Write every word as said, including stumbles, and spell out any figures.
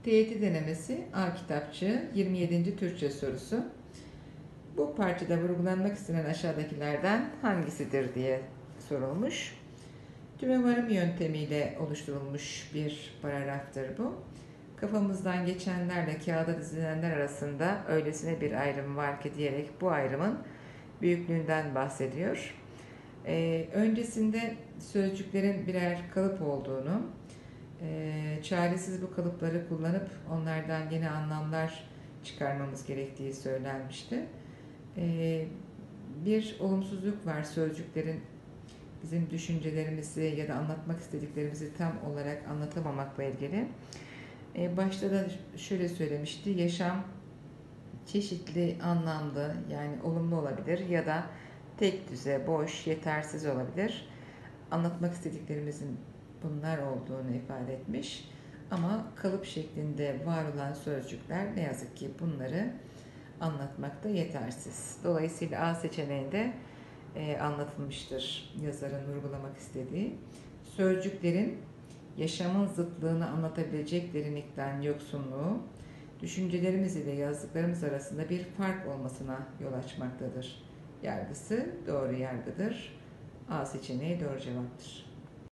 T Y T denemesi A kitapçı yirmi yedinci Türkçe sorusu. Bu parçada vurgulanmak istenen aşağıdakilerden hangisidir diye sorulmuş. Tüme varım yöntemiyle oluşturulmuş bir paragraftır bu. Kafamızdan geçenlerle kağıda dizilenler arasında öylesine bir ayrım var ki diyerek bu ayrımın büyüklüğünden bahsediyor. Ee, öncesinde sözcüklerin birer kalıp olduğunu, e, çaresiz bu kalıpları kullanıp onlardan yeni anlamlar çıkarmamız gerektiği söylenmişti. E, bir olumsuzluk var sözcüklerin bizim düşüncelerimizi ya da anlatmak istediklerimizi tam olarak anlatamamakla ilgili. E, başta da şöyle söylemişti, yaşam çeşitli anlamlı, yani olumlu olabilir ya da tek düze, boş, yetersiz olabilir. Anlatmak istediklerimizin bunlar olduğunu ifade etmiş. Ama kalıp şeklinde var olan sözcükler ne yazık ki bunları anlatmakta yetersiz. Dolayısıyla A seçeneğinde e, anlatılmıştır yazarın vurgulamak istediği. Sözcüklerin yaşamın zıtlığını anlatabilecek derinlikten yoksunluğu, düşüncelerimiz ile yazdıklarımız arasında bir fark olmasına yol açmaktadır. Yargısı doğru yargıdır. A seçeneği doğru cevaptır.